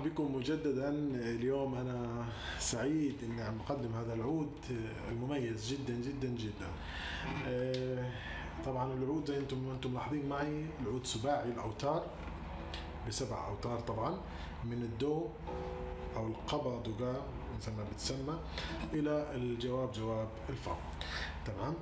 مرحب بكم مجددا. اليوم أنا سعيد إني عم بقدم هذا العود المميز جدا جدا جدا. طبعا العود زي أنتم ملاحظين معي، العود سباعي الأوتار بسبع أوتار طبعا، من الدو أو القبا دوغا مثل ما بتسمى إلى الجواب جواب الفا. تمام.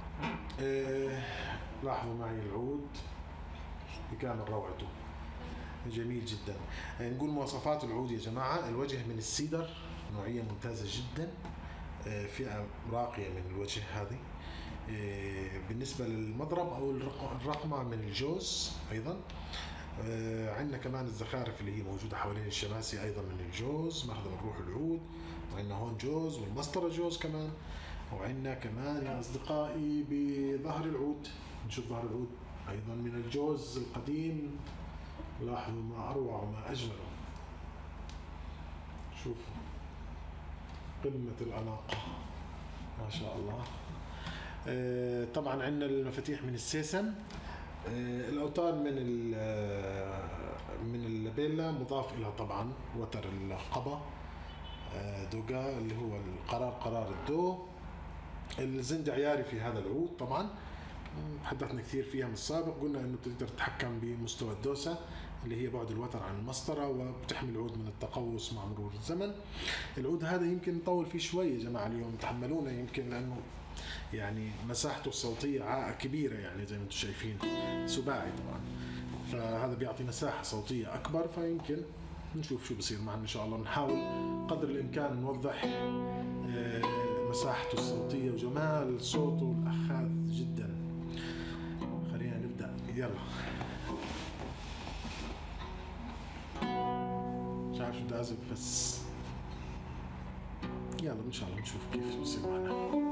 لاحظوا معي العود بكامل روعته، جميل جدا. نقول مواصفات العود يا جماعة: الوجه من السيدر، نوعية ممتازة جدا، فئة راقية من الوجه هذه. بالنسبة للمضرب أو الرقمة من الجوز أيضا. عندنا كمان الزخارف اللي هي موجودة حوالين الشماسي أيضا من الجوز، ماخذة من روح العود. وعندنا هون جوز والمسطرة جوز كمان. وعندنا كمان يا أصدقائي بظهر العود، نشوف ظهر العود أيضا من الجوز القديم. لاحظوا ما أروع وما أجمله، شوفوا قمة الأناقة ما شاء الله. طبعا عندنا المفاتيح من السيسن. الأوتار من اللابيلا، مضاف إلى طبعا وتر القبا دوغا اللي هو قرار الدو. الزند عياري في هذا العود طبعا، تحدثنا كثير فيها من السابق. قلنا انه تقدر تتحكم بمستوى الدوسة اللي هي بعد الوتر عن المسطرة، وبتحمي العود من التقوس مع مرور الزمن. العود هذا يمكن نطول فيه شوي يا جماعة اليوم، تحملونا يمكن، لانه يعني مساحته الصوتية كبيرة، يعني زي ما انتم شايفين سباعي طبعا، فهذا بيعطي مساحة صوتية اكبر. فيمكن نشوف شو بصير معنا ان شاء الله. نحاول قدر الامكان نوضح مساحته الصوتية وجمال صوته الأخاذ جدا. خلينا نبدأ، يلا. مش عارف شو بدي أعزف، بس يلا إن شاء الله نشوف كيف بصير معنا.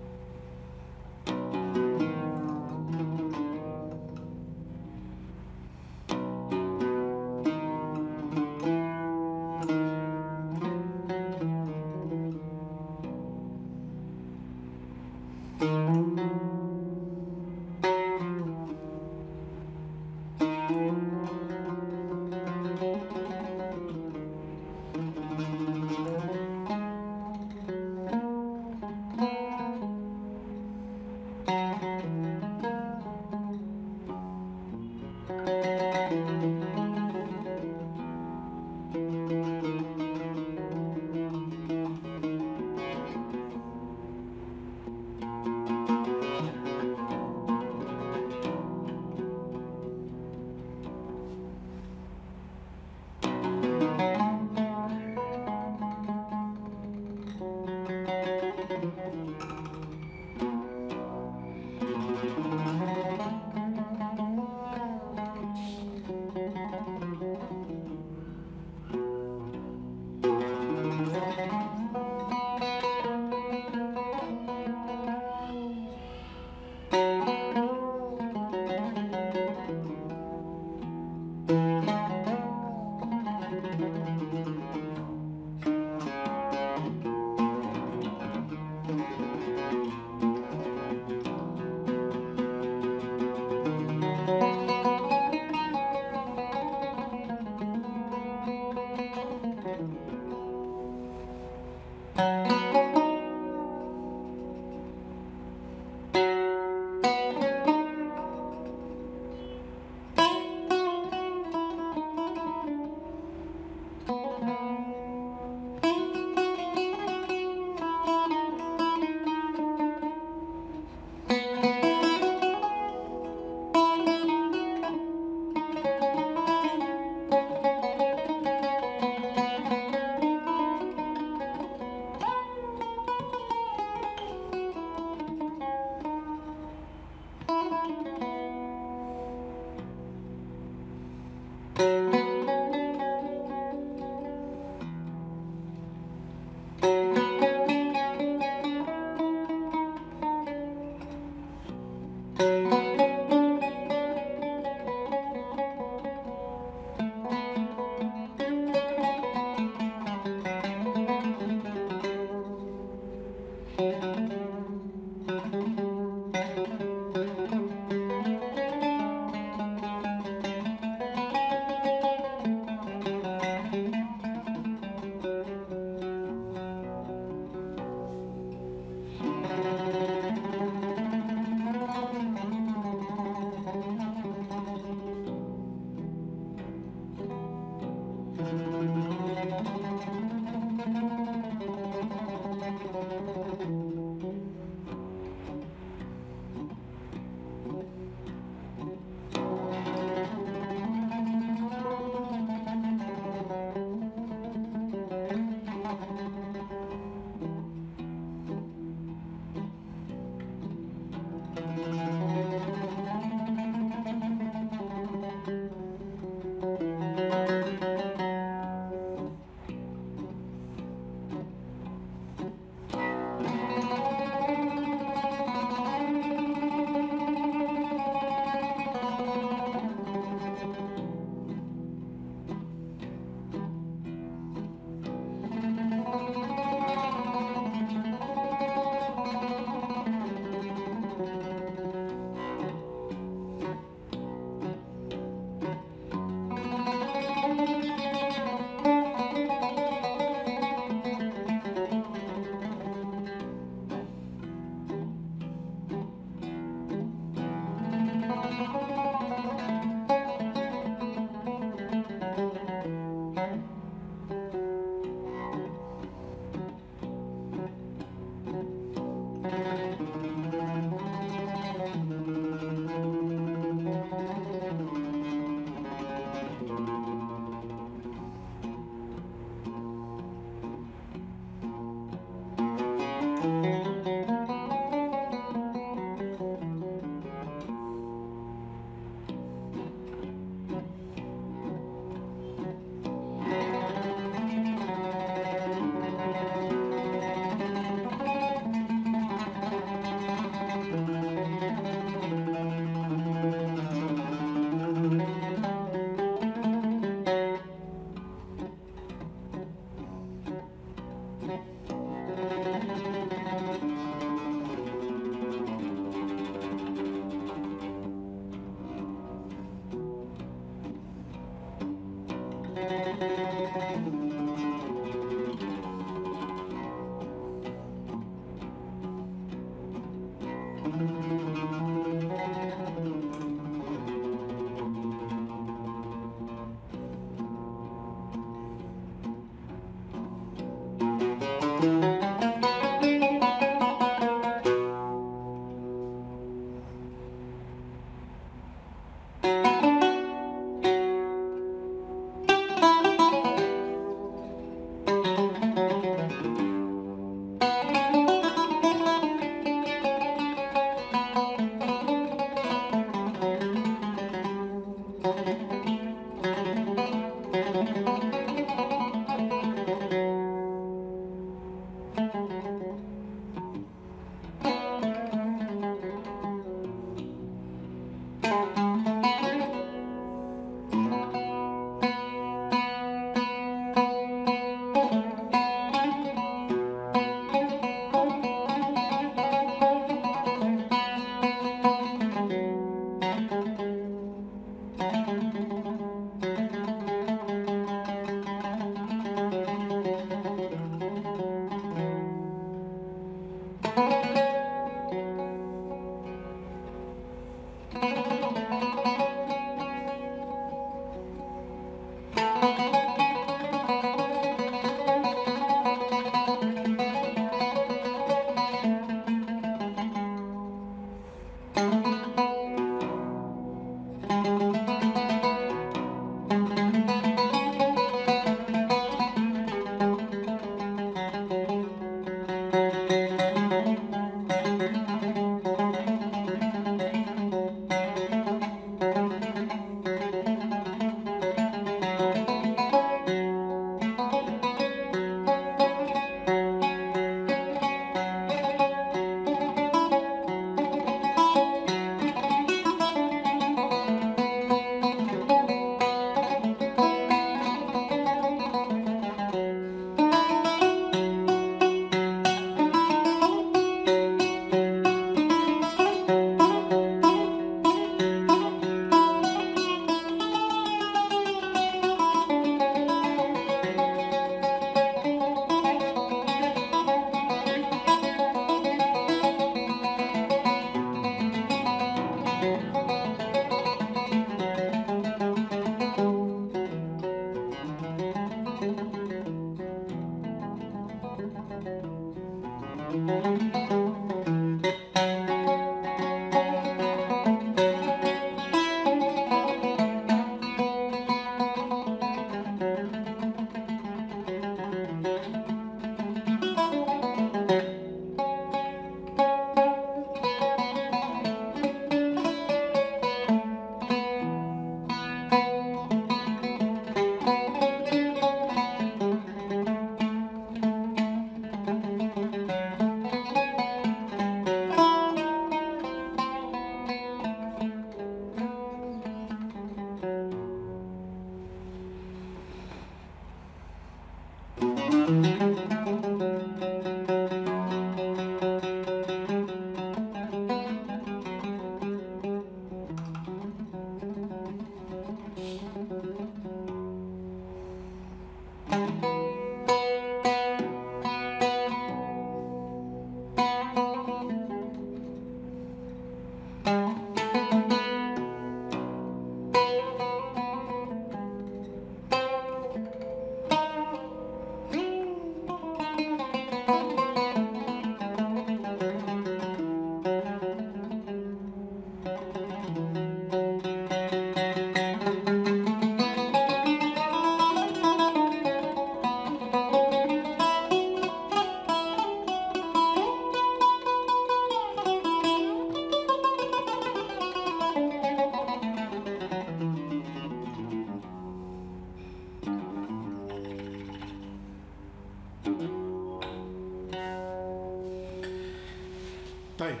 طيب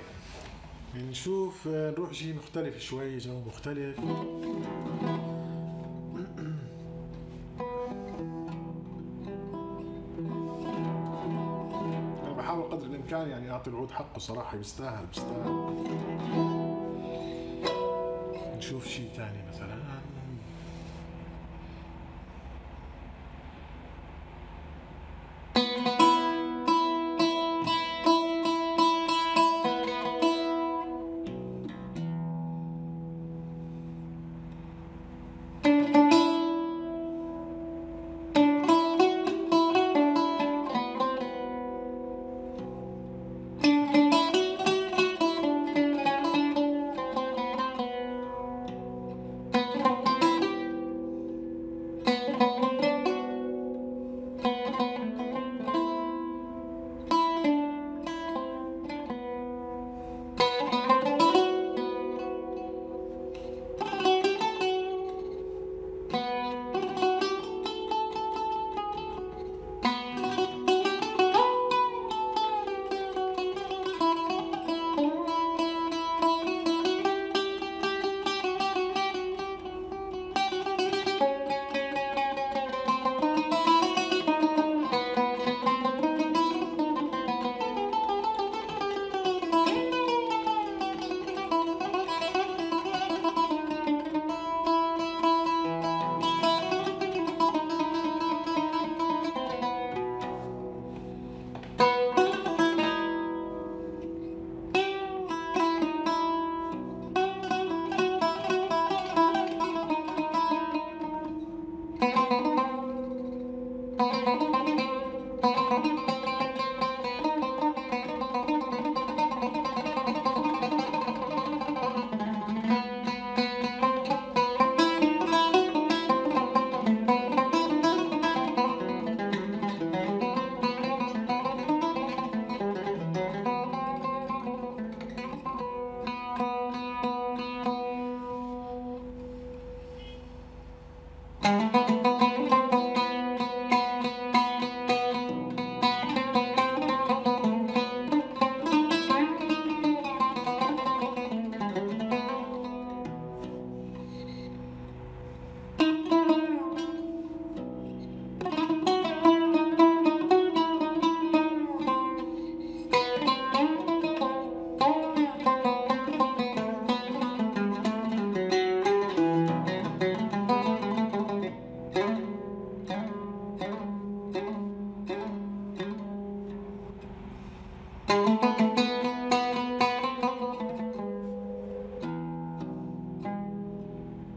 نشوف نروح شيء مختلف شوي، جو مختلف. أنا بحاول قدر الإمكان يعني أعطي العود حقه صراحة، يستاهل بيستاهل. نشوف شيء ثاني مثلا.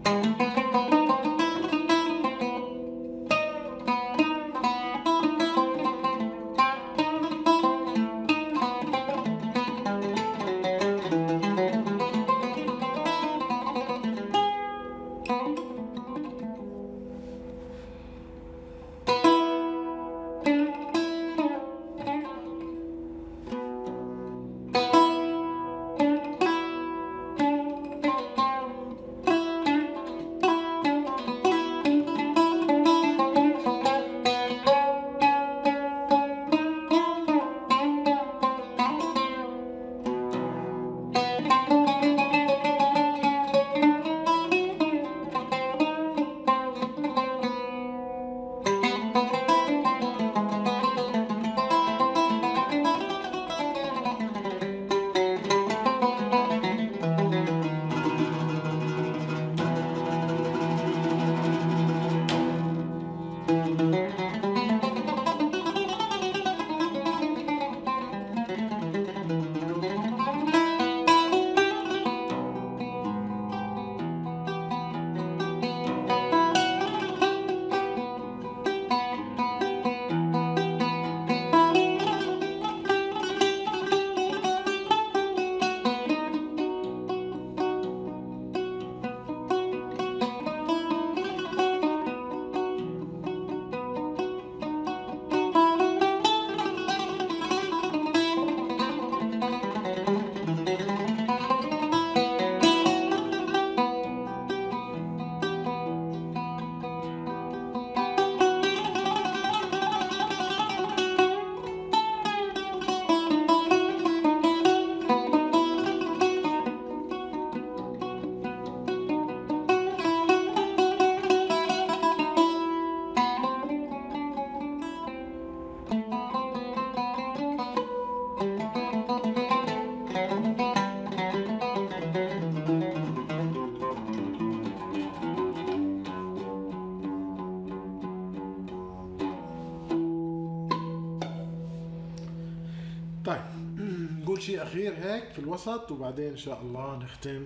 طيب نقول شيء أخير هيك في الوسط وبعدين إن شاء الله نختم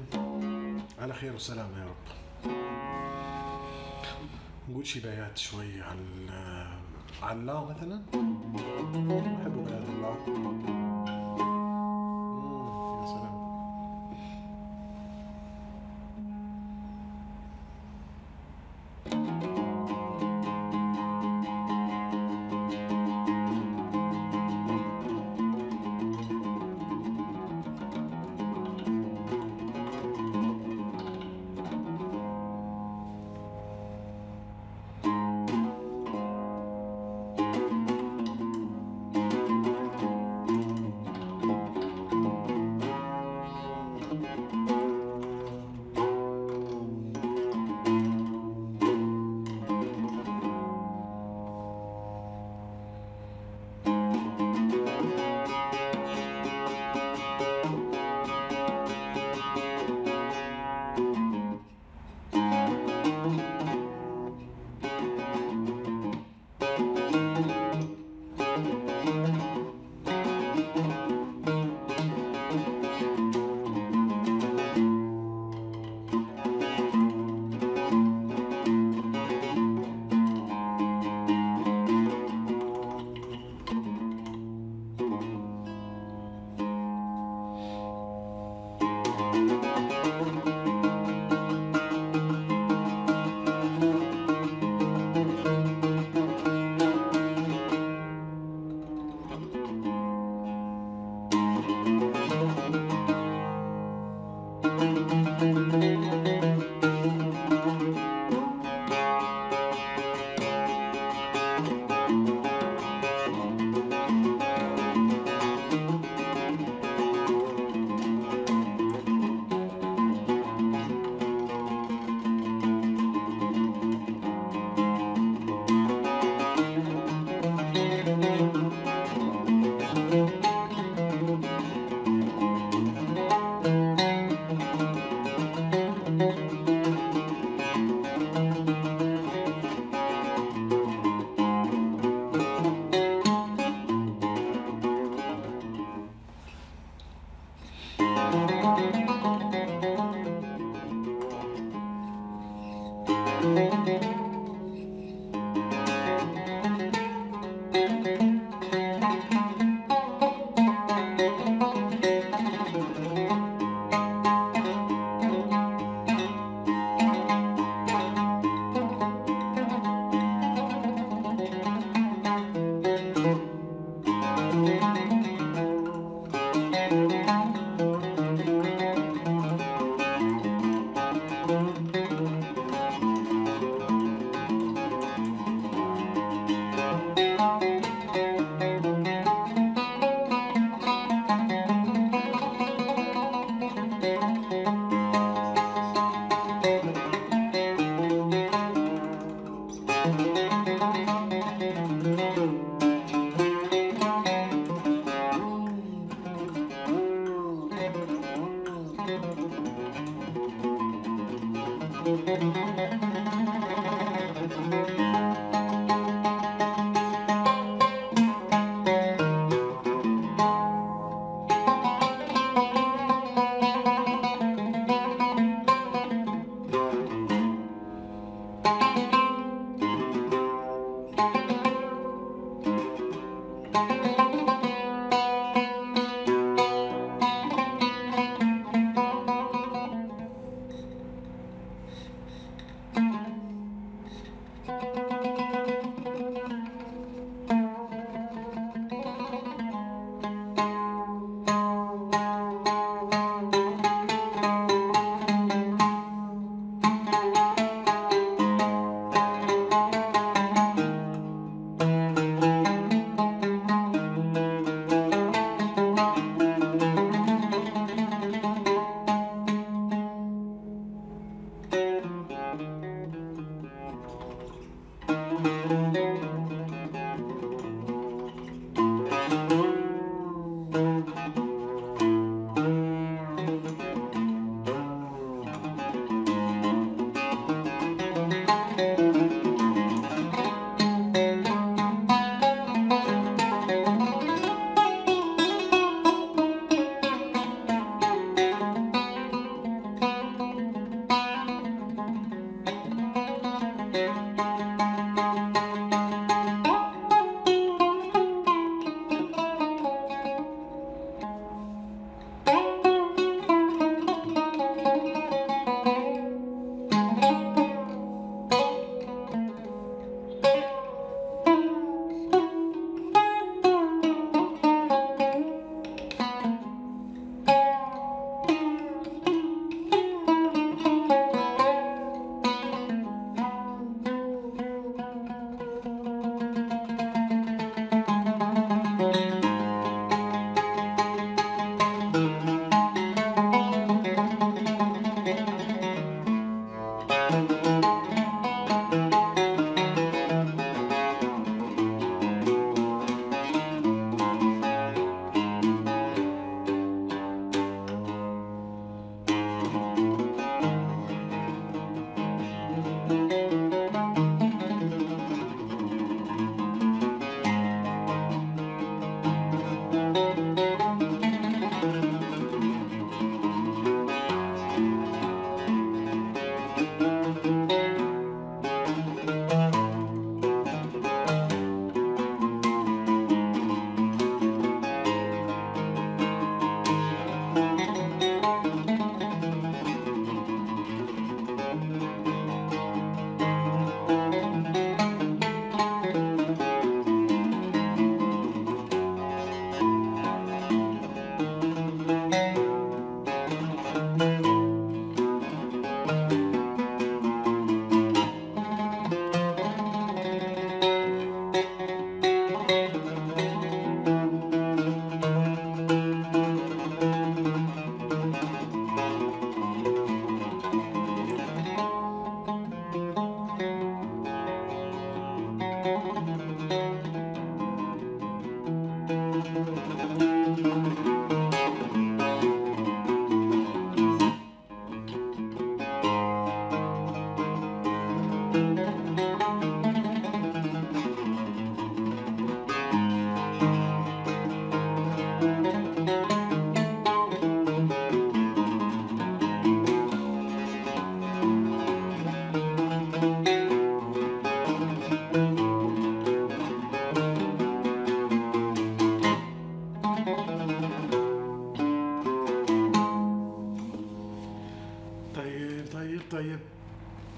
على خير وسلامة يا رب. نقول شي بيات شوي على الله مثلا. بحب بيات الله. يا سلام.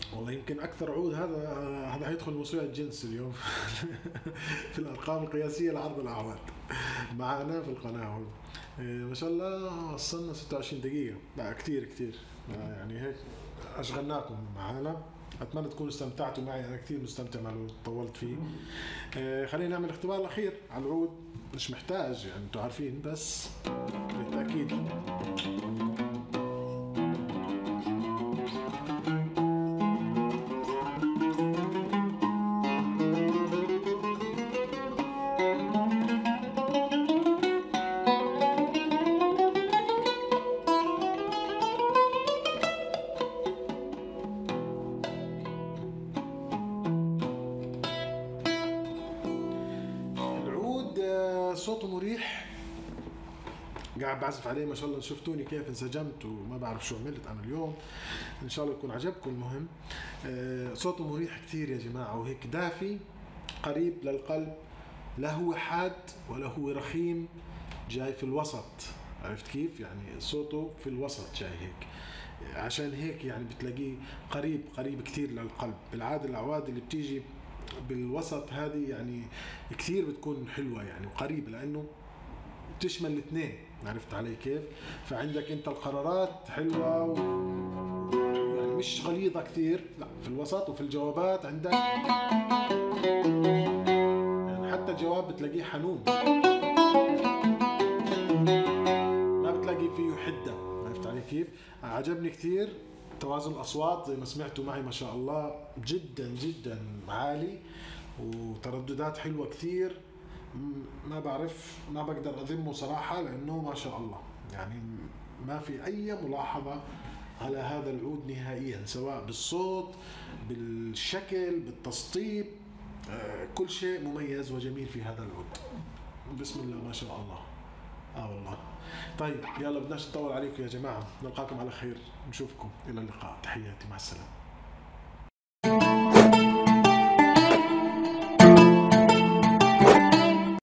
والله يمكن اكثر عود هذا هيدخل موسوعة جنس اليوم في الارقام القياسية لعرض الاعواد معنا في القناة. ما شاء الله وصلنا 26 دقيقة، لا كتير كتير. يعني هيك اشغلناكم معنا، اتمنى تكونوا استمتعتوا معي، انا كثير مستمتع مع العود، طولت فيه. خلينا نعمل الاختبار الاخير على العود، مش محتاج يعني انتوا عارفين، بس بالتاكيد. صوته مريح، قاعد بعزف عليه ما شاء الله. شفتوني كيف انسجمت وما بعرف شو عملت انا اليوم، ان شاء الله يكون عجبكم. المهم صوته مريح كثير يا جماعه، وهيك دافي قريب للقلب، لا هو حاد ولا هو رخيم، جاي في الوسط. عرفت كيف؟ يعني صوته في الوسط جاي هيك، عشان هيك يعني بتلاقيه قريب كثير للقلب. بالعاده الاعواد اللي بتيجي بالوسط هذه يعني كثير بتكون حلوة يعني وقريبة، لأنه بتشمل الاثنين. عرفت علي كيف؟ فعندك انت القرارات حلوة يعني مش غليظة كثير، لا في الوسط. وفي الجوابات عندك يعني حتى الجواب بتلاقيه حنون، ما بتلاقي فيه حدة. عرفت علي كيف؟ عجبني كثير توازن الأصوات زي ما سمعتوا معي، ما شاء الله جدا جدا عالي، وترددات حلوة كثير. ما بعرف، ما بقدر أذمه صراحة، لأنه ما شاء الله يعني ما في أي ملاحظة على هذا العود نهائيا، سواء بالصوت بالشكل بالتسطيب. كل شيء مميز وجميل في هذا العود، بسم الله ما شاء الله. والله. طيب يلا بدناش نطول عليكم يا جماعة، نلقاكم على خير، نشوفكم إلى اللقاء، تحياتي، مع السلامة.